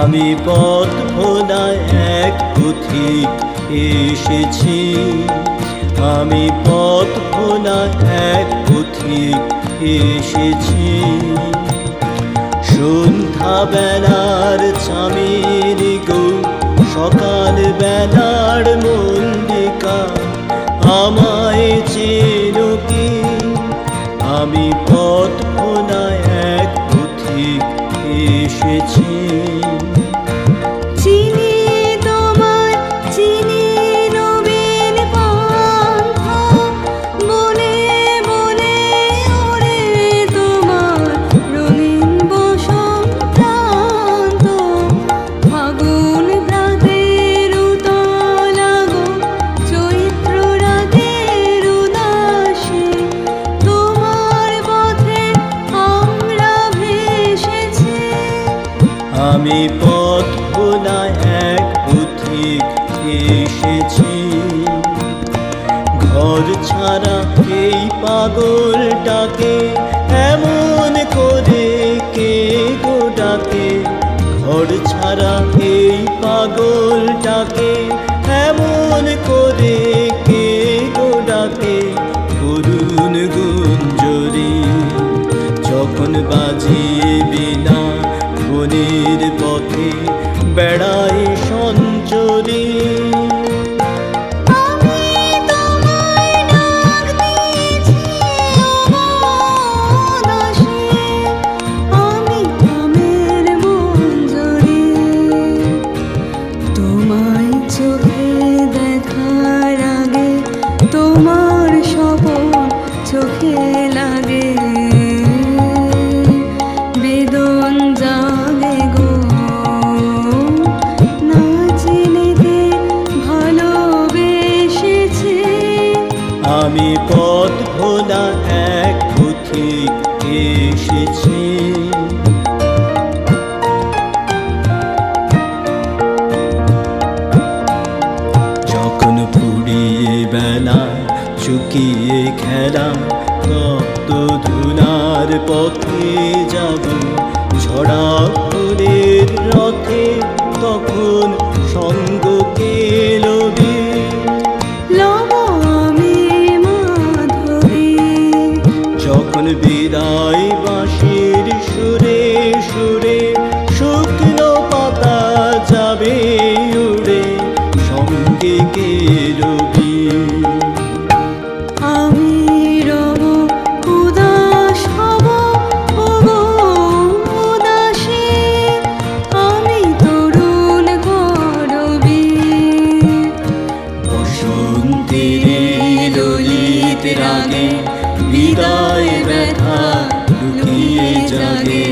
আমি পথ ভোলা এক পথিক এসেছি, আমি পথ ভোলা এক পথিক এসেছি। সন্ধ্যা বেলার চামের গো, সকাল বেলার মল্লিকা, আমায় চেনো কি? আমি পথ ভোলা এক পথিক এসেছি। আমি পথ ভোলা এক পথিক এসেছি। ঘর ছাড়া এই পাগলটাকে এমন করে কে গো ডাকে? ঘর ছাড়া এই পাগলটাকে এমন করে কে গো ডাকে? করুণ গুঞ্জরি যখন বাজিয়ে বিনা বনের পথে বেড়াই সঞ্চরি। তোমায় চোখে দেখার আগে তোমার স্বপন চোখে লাগে, বেদন জাগে গো না চিনিতে ভালোবেসেছে। আমি পথ ভোলা এক পথিক এসেছি। যখন ফুরিয়ে বেলা চুকিয়ে খেলা, তপ্ত ধুলার পথে যাব ঝরা ফুলের রথে, তখন সঙ্গ কে লবি? লব আমি মাধবী। যখন বিদায় বাঁশির সুরে সুরে শুকনো পাতা যাবে উড়ে, সঙ্গে কে লবি? আমি রব উদাস হব ওগো উদাসী, আমি তরুণ গরবী। বসন্তের ললিত রাগে বিদায় ব্যথা লুকিয়ে জাগে,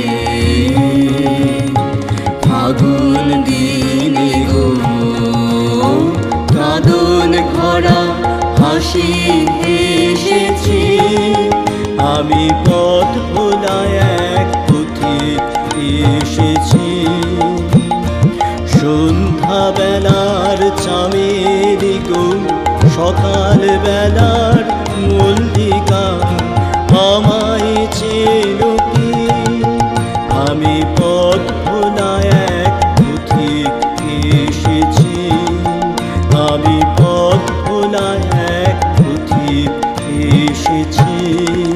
ফাগুন দিনে গো কাঁদন ভরা হাসি এসেছি। আমি পথ ভোলা এক পথিক এসেছি। সন্ধ্যা বেলার চামের গো, সকাল বেলার মল্লিকা, আমায় চেনো কি? আমি পথ ভোলা এক পথিক এসেছি। আমি পথ ভোলা এক পথিক এসেছি।